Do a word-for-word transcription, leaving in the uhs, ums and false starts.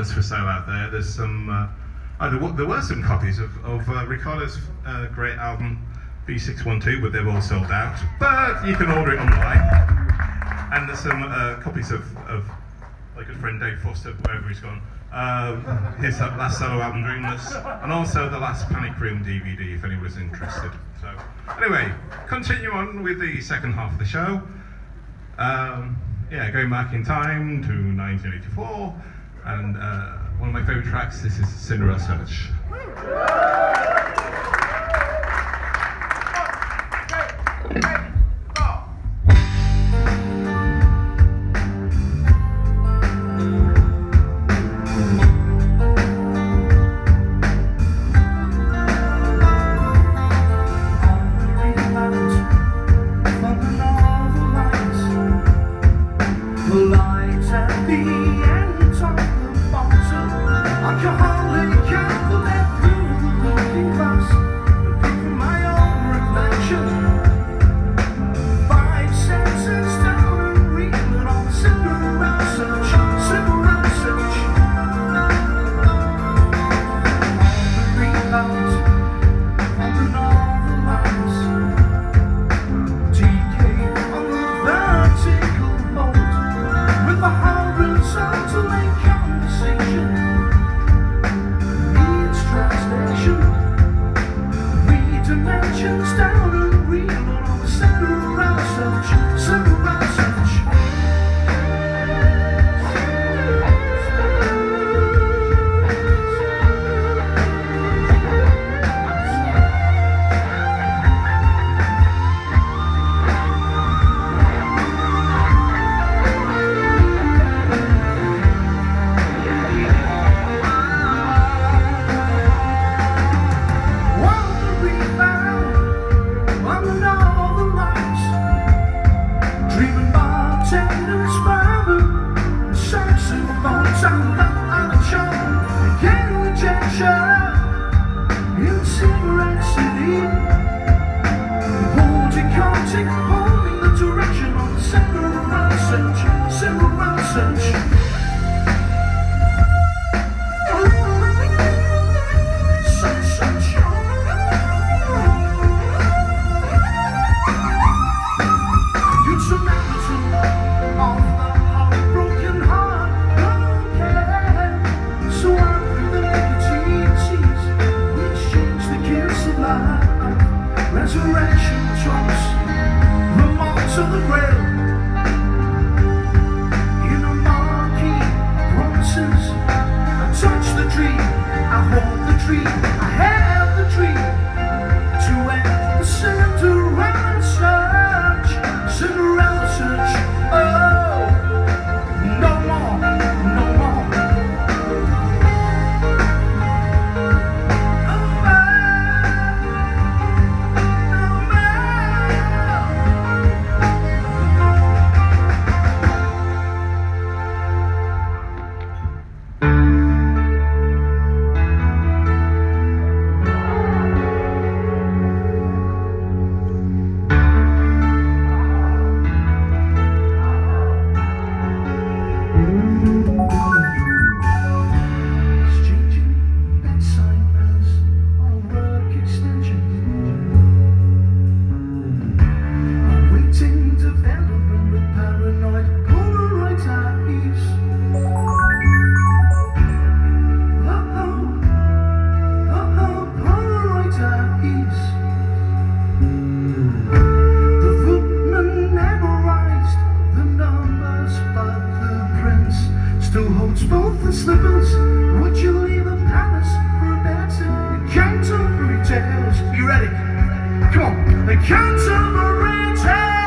vinyls for sale out there. There's some, uh, oh, there, were, there were some copies of, of uh, Ricardo's uh, great album V six one two, but they've all sold out. But you can order it online. And there's some uh, copies of, of my good friend Dave Foster, wherever he's gone. Um, his last solo album, Dreamless, and also the last Panic Room D V D, if anyone's interested. So, anyway, continue on with the second half of the show. Um, yeah, going back in time to nineteen eighty-four, and uh, one of my favourite tracks. This is Cinderella Search. You ready? Come on. The Canterbury Tales.